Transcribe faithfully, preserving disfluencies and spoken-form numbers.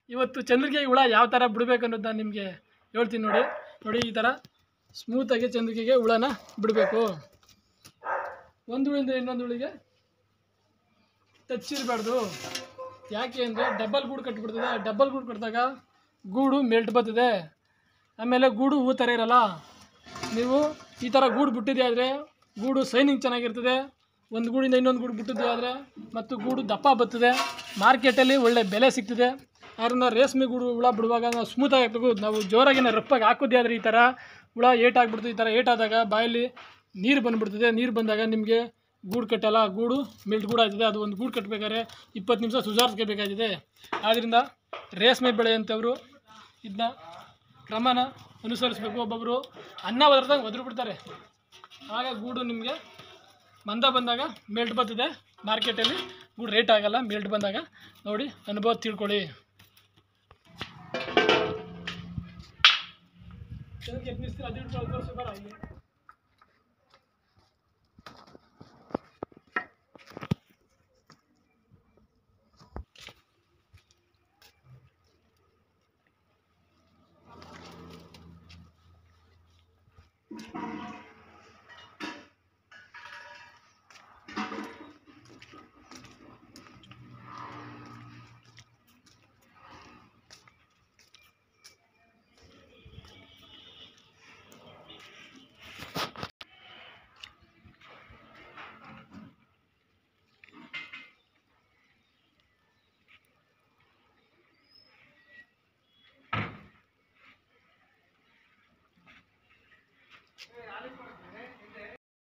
ಇವತ್ತು ಚಂದ್ರಿಕೆ ಹುಳ ಯಾವ ಥರ ಬಿಡಬೇಕು ಅನ್ನೋದು ನಾನು ನಿಮಗೆ ಹೇಳ್ತೀನಿ ನೋಡಿ. ನೋಡಿ ಈ ಥರ ಸ್ಮೂತಾಗಿ ಚಂದ್ರಿಕೆಗೆ ಹುಳನ ಬಿಡಬೇಕು. ಒಂದು ಹುಳಿಂದ ಇನ್ನೊಂದು ಹುಳಿಗೆ ಟಚ್ ಇರಬಾರ್ದು. ಯಾಕೆ ಅಂದರೆ ಡಬ್ಬಲ್ ಗೂಡು ಕಟ್ಟಿಬಿಡ್ತದೆ. ಡಬ್ಬಲ್ ಗೂಡು ಕಟ್ಟಿದಾಗ ಗೂಡು ಮೆಲ್ಟ್ ಬರ್ತದೆ. ಆಮೇಲೆ ಗೂಡು ಹೂ ಥರ ಇರಲ್ಲ. ನೀವು ಈ ಥರ ಗೂಡು ಬಿಟ್ಟಿದೆ ಆದರೆ ಗೂಡು ಸೈನಿಂಗ್ ಚೆನ್ನಾಗಿರ್ತದೆ. ಒಂದು ಗೂಡಿಂದ ಇನ್ನೊಂದು ಗೂಡು ಬಿಟ್ಟಿದ್ದೆ ಆದರೆ ಮತ್ತು ಗೂಡು ದಪ್ಪ ಬರ್ತದೆ. ಮಾರ್ಕೆಟಲ್ಲಿ ಒಳ್ಳೆ ಬೆಲೆ ಸಿಗ್ತದೆ. ಅದರಿಂದ ರೇಷ್ಮೆ ಗೂಡು ಹುಳ ಬಿಡುವಾಗ ನಾವು ಸ್ಮೂತಾಗಿ ಹಾಕಬೇಕು. ನಾವು ಜೋರಾಗಿನ ರಫಾಗಿ ಹಾಕೋದೇ ಆದರೆ ಈ ಥರ ಹುಳ ಏಟಾಗ್ಬಿಡ್ತದೆ. ಈ ಥರ ಏಟಾದಾಗ ಬಾಯಲ್ಲಿ ನೀರು ಬಂದುಬಿಡ್ತದೆ. ನೀರು ಬಂದಾಗ ನಿಮಗೆ ಗೂಡು ಕಟ್ಟಲ್ಲ, ಗೂಡು ಮೆಲ್ಟ್ ಗೂಡು ಆಗ್ತದೆ. ಅದು ಒಂದು ಗೂಡು ಕಟ್ಟಬೇಕಾದ್ರೆ ಇಪ್ಪತ್ತು ನಿಮಿಷ ಸುಧಾರಿಸ್ಕೋಬೇಕಾಗಿದೆ. ಆದ್ದರಿಂದ ರೇಷ್ಮೆ ಬೆಳೆಯಂಥವರು ಇದನ್ನ ಕ್ರಮನ ಅನುಸರಿಸಬೇಕು. ಒಬ್ಬೊಬ್ಬರು ಅನ್ನ ಒದರ್ದಂಗೆ ಒದರು ಬಿಡ್ತಾರೆ. ಆಗ ಗೂಡು ನಿಮಗೆ ಮಂದ ಬಂದಾಗ ಮೆಲ್ಟ್ ಬರ್ತದೆ. ಮಾರ್ಕೆಟಲ್ಲಿ ಗೂಡು ರೇಟ್ ಆಗಲ್ಲ. ಮೆಲ್ಟ್ ಬಂದಾಗ ನೋಡಿ ಅನುಭವ ತಿಳ್ಕೊಳ್ಳಿ.